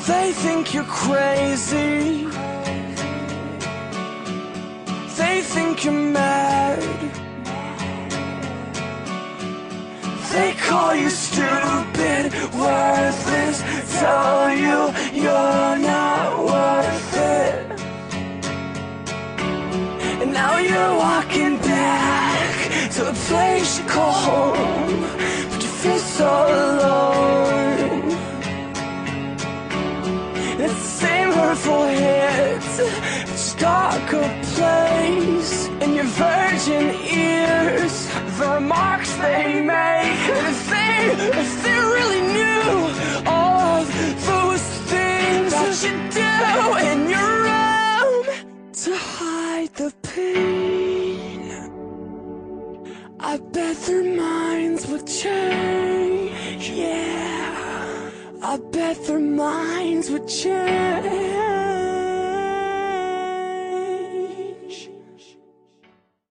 They think you're crazy. They think you're mad. They call you stupid, worthless, tell you you're not worth it. And now you're walking back to a place you call home, but you feel so alone. It's the same hurtful hits, it's darker place. In your virgin ears, the remarks they make. If they really knew all of those things that you do in your room to hide the pain, I bet their minds would change. Yeah, I bet their minds would change.